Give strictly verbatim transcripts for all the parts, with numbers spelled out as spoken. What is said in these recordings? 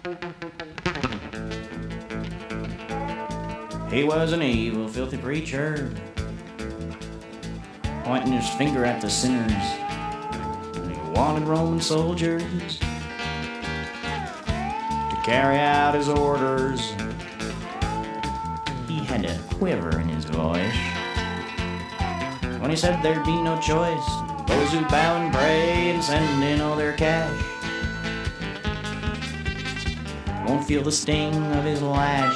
He was an evil, filthy preacher, pointing his finger at the sinners. And he wanted Roman soldiers to carry out his orders. He had a quiver in his voice when he said there'd be no choice. Those who bow and pray and send in all their cash won't feel the sting of his lash.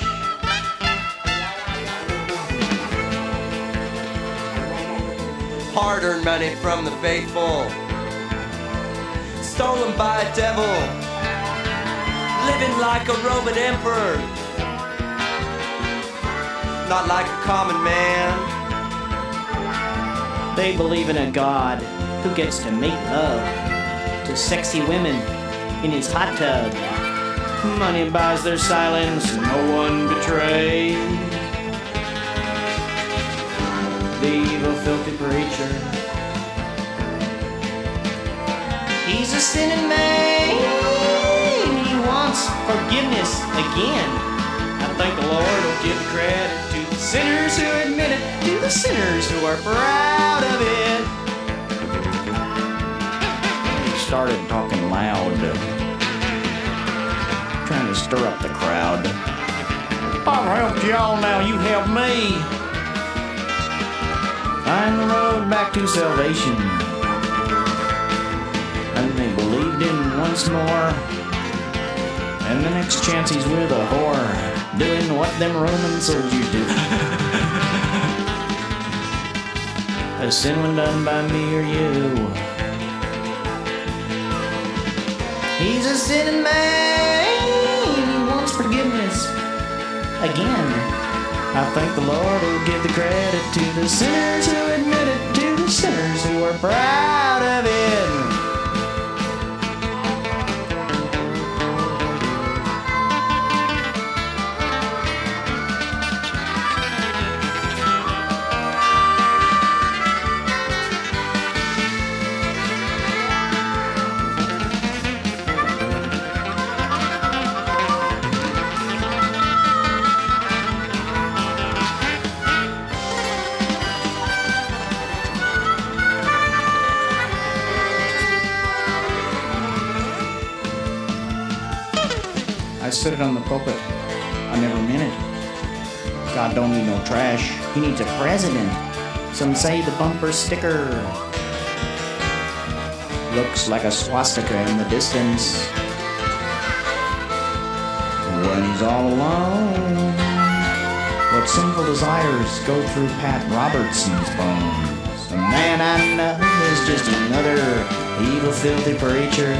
Hard-earned money from the faithful, stolen by a devil, living like a Roman emperor, not like a common man. They believe in a God who gets to make love to sexy women in his hot tub. Money buys their silence, no one betrays the evil, filthy preacher. He's a sinning man. He wants forgiveness again. I think the Lord will give credit to the sinners who admit it, to the sinners who are proud of it. He started talking loud, trying to stir up the crowd. I've helped y'all, now you help me. Find the road back to salvation. And they believed him once more. And the next chance he's with a whore, doing what them Roman soldiers do. A sin when done by me or you. He's a sinning man. He wants forgiveness again. I think the Lord will give the credit to the sinners who admit it, to the sinners who are proud of it. I said it on the pulpit. I never meant it. God don't need no trash. He needs a president. Some say the bumper sticker looks like a swastika in the distance. When he's all alone, what sinful desires go through Pat Robertson's bones? The man I know is just another evil, filthy preacher.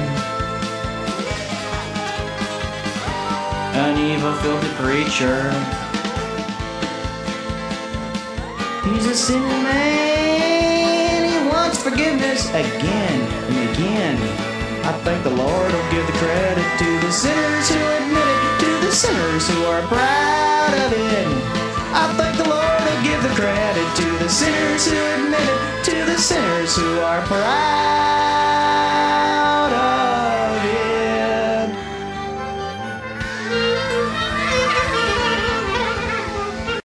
An evil, filthy preacher. He's a sinning man. He wants forgiveness again and again. I think the Lord will give the credit to the sinners who admit it, to the sinners who are proud of it. I think the Lord will give the credit to the sinners who admit it, to the sinners who are proud.